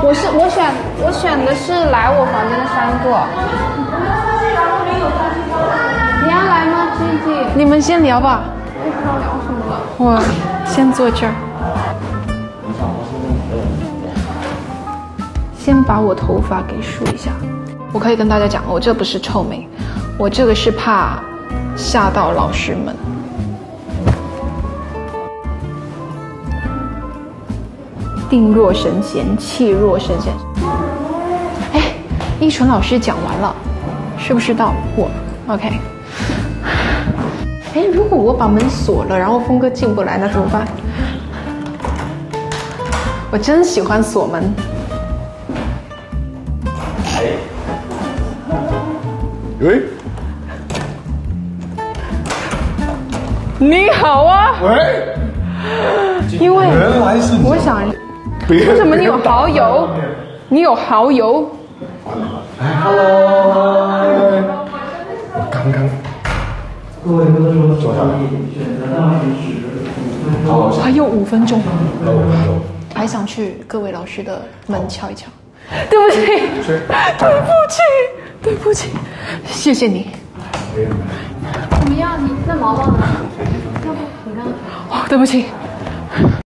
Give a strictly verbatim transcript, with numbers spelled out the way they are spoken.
我是我选我选的是来我房间的三个。你要来吗 ，Gigi？ 你们先聊吧。 不知道聊什么了。 我先坐这儿。先把我头发给梳一下。我可以跟大家讲，我这不是臭美，我这个是怕吓到老师们。定若神闲，气若神闲。哎，依纯老师讲完了，是不是到我 ？OK。哎，如果我把门锁了，然后峰哥进不来，那怎么办？我真喜欢锁门。 喂， 你好啊。 喂， 因为原来是你。 我想，为什么你有好友？你有好友？ 哎 ，Hello， 刚刚。各位观众坐下来。好， 还有五分钟。还想去各位老师的门敲一敲。对不起，对不起，对不起，谢谢你。 怎么样？你那毛毛呢？要不你让？ 哦，对不起。